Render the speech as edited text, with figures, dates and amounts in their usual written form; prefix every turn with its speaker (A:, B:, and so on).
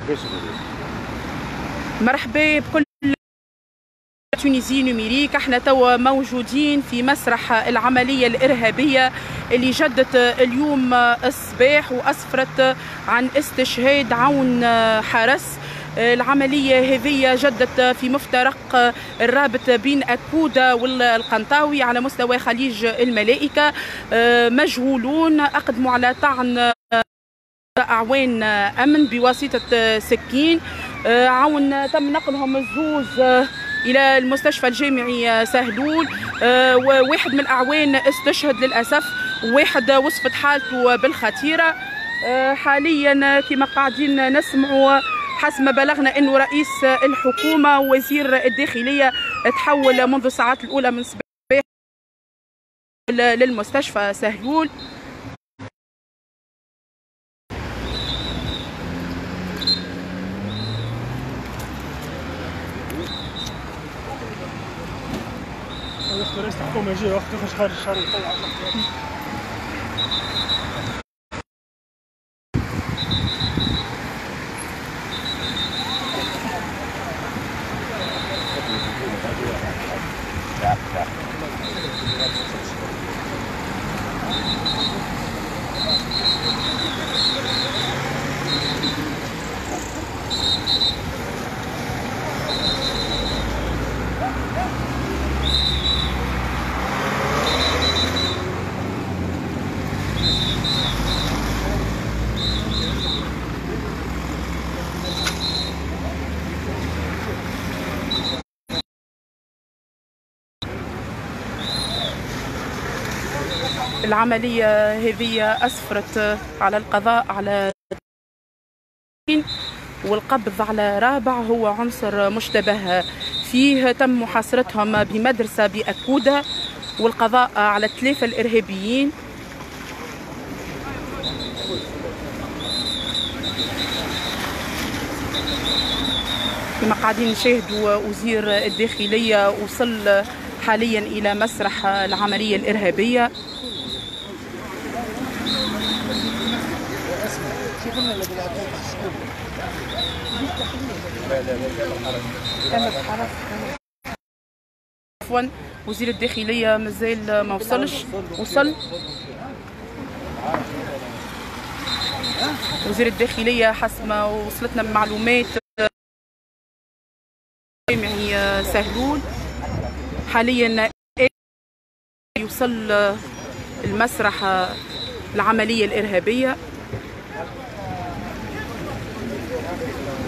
A: مرحبا بكل تونيزي نوميريك. احنا توا موجودين في مسرح العملية الإرهابية اللي جدت اليوم الصباح وأسفرت عن استشهاد عون حرس. العملية هذه جدت في مفترق الرابط بين أكودة والقنطاوي على مستوى خليج الملائكة. مجهولون أقدموا على طعن أعوان أمن بواسطة سكين. عون تم نقلهم الزوز إلى المستشفى الجامعي سهلول، وواحد من الأعوان استشهد للأسف، وواحد وصفت حالته بالخطيرة. حاليا كما قاعدين نسمعوا حسب ما بلغنا أنه رئيس الحكومة ووزير الداخلية تحول منذ الساعات الأولى من الصباح للمستشفى سهلول.
B: رئيس الحكومة يجي وقت يخرج خارج الشهر يطلع.
A: العملية هذه أسفرت على القضاء على والقبض على رابع هو عنصر مشتبه فيه. تم محاصرتهم بمدرسة بأكودة والقضاء على 3 الإرهابيين. كما قاعدين نشاهدوا وزير الداخلية وصل حاليا إلى مسرح العملية الإرهابية. عفوا وزير الداخلية مازال ما وصلش. وصل وزير الداخلية حسب ما وصلتنا من معلومات جامعي سهلول. حاليا يوصل المسرح العملية الإرهابية.